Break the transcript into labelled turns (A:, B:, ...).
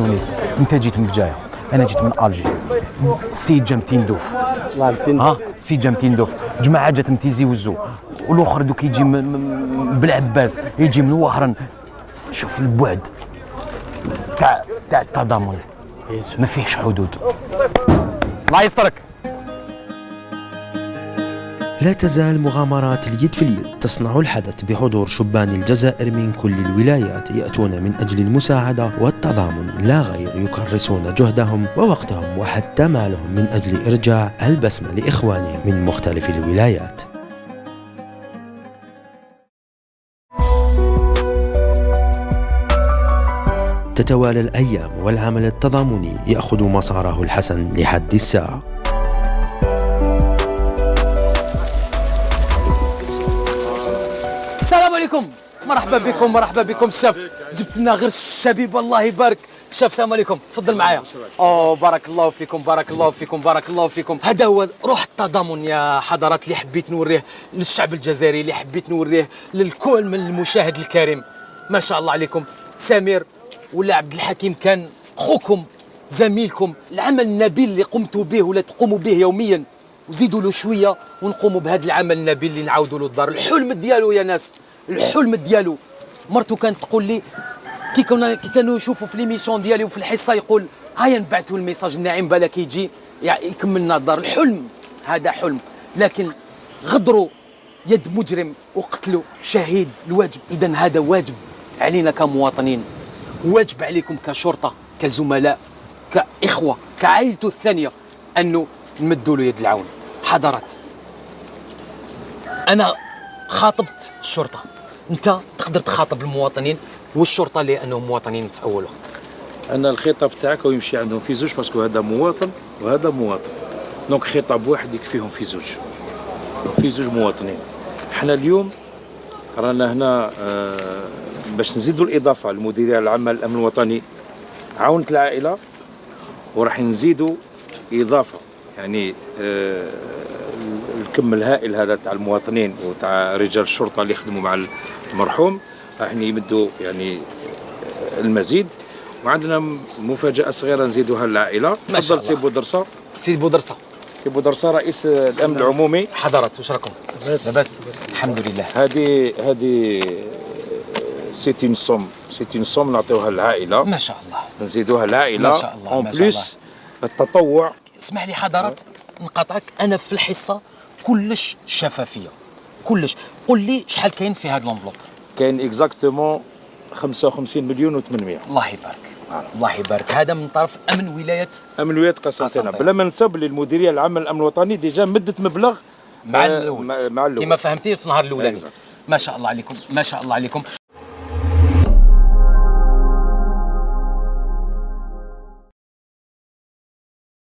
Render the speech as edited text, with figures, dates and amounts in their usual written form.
A: تونس، انت جيت من الجزائر، انا جيت من الجي. السيد جا متندوف، السيد جا متندوف، جماعه جات متيزي وزو، والاخر دوك يجي بالعباس، يجي من وهران. شوف البعد تاع التضامن ما فيهش حدود. الله يسترك.
B: لا تزال مغامرات اليد في اليد تصنع الحدث بحضور شبان الجزائر من كل الولايات يأتون من أجل المساعدة والتضامن لا غير، يكرسون جهدهم ووقتهم وحتى مالهم من أجل إرجاع البسمة لإخوانهم من مختلف الولايات. تتوالى الأيام والعمل التضامني يأخذ مساره الحسن لحد الساعة.
A: السلام عليكم، مرحبا بكم مرحبا بكم. شاف جبت لنا غير الشبيب الله يبارك. شاف السلام عليكم، تفضل معايا. بارك الله فيكم بارك الله فيكم بارك الله فيكم. هذا هو روح التضامن يا حضرات اللي حبيت نوريه للشعب الجزائري، اللي حبيت نوريه للكل من المشاهد الكريم. ما شاء الله عليكم. سمير ولا عبد الحكيم كان خوكم زميلكم. العمل النبيل اللي قمتوا به ولا تقوموا به يوميا، وزيدوا له شويه ونقوموا بهذا العمل النبيل اللي نعاودوا له الدار. الحلم ديالو يا ناس، الحلم ديالو. مرته كانت تقول لي كي كانوا يشوفوا في ليميسيون ديالي وفي الحصه يقول هيا نبعثوا الميساج الناعم بالك يجي يكملنا الدار. الحلم هذا حلم، لكن غدروا يد مجرم وقتلوا شهيد الواجب. اذا هذا واجب علينا كمواطنين، واجب عليكم كشرطه كزملاء كاخوه كعائلته الثانيه انه نمدوا له يد العون. حضرات، انا خاطبت الشرطه، انت تقدر تخاطب المواطنين والشرطه لانهم مواطنين في اول وقت.
C: انا الخطاب تاعك ويمشي عندهم في زوج، باسكو هذا مواطن وهذا مواطن، دونك خطاب واحد يكفيهم في زوج مواطنين. احنا اليوم رانا هنا باش نزيدوا الاضافه للمديريه العامه للامن الوطني عاونت العائله، وراح نزيدوا اضافه يعني الكم الهائل هذا تاع المواطنين وتاع رجال الشرطه اللي يخدموا مع المرحوم راح يمدوا يعني المزيد. وعندنا مفاجاه صغيره نزيدوها للعائله. تفضل سي بودرسه.
A: سي بودرسه،
C: سي بودرسه رئيس الامن العمومي.
A: حضرات واش راكم؟ لاباس الحمد لله.
C: هذه سيتي سوم نعطيوها للعائله.
A: ما شاء الله
C: نزيدوها للعائله
A: ما شاء الله.
C: اون بليس التطوع.
A: اسمح لي حضرات نقاطعك، انا في الحصه كلش شفافيه كلش. قل لي شحال كاين في هذا الانفلوب؟
C: كاين اكزاكتومون 55 مليون و800.
A: الله يبارك الله يبارك. هذا من طرف امن ولايه
C: قسنطينه. بلا ما ننسى باللي المديريه العامه للامن الوطني ديجا مدت مبلغ
A: مع الاول كما فهمتي في النهار الاولاني. ما شاء الله عليكم ما شاء الله عليكم.